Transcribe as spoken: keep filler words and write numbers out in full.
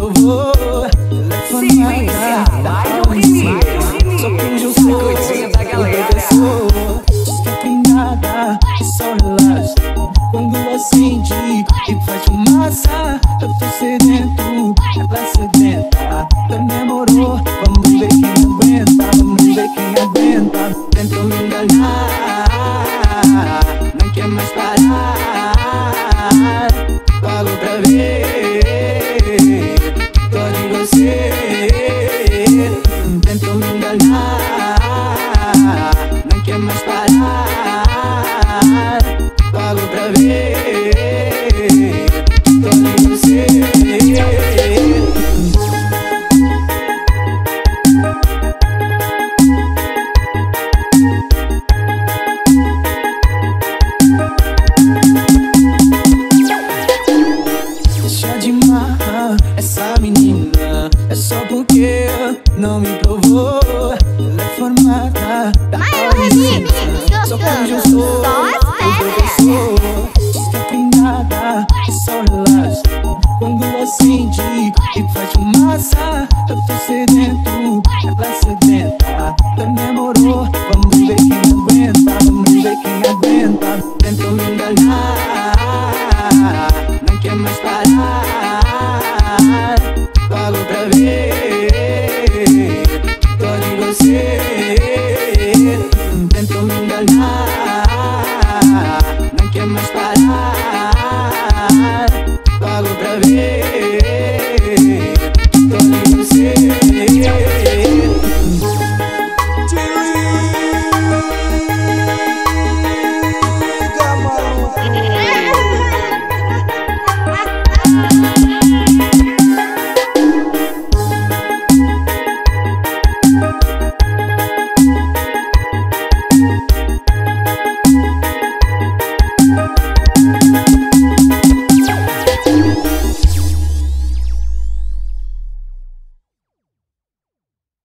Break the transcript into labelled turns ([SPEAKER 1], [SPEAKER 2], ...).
[SPEAKER 1] provou. Ela é formada da autorização. Só quem eu sou, professor. Diz que tem nada, é só relaxa. Quando acende e faz fumaça, eu tô sedento, ela sedenta. Demorou, vamos ver quem aguenta, vamos ver quem aguenta. Tentou me enganar, não quer mais parar. Pago pra ver, tô de você. Tentou me enganar, não quer mais parar. Pago pra ver, tô de você. Deixa de marra essa menina, é só porque não me provou. Ela é formada da autorização. Só quando eu sou professor. Diz que tem nada, é só relaxa. Quando acende e faz fumaça, eu tô sedento, ela sedenta. Demorou, vamos ver quem aguenta, vamos ver quem aguenta. Tentou me enganar, não quer mais parar. Pago pra ver.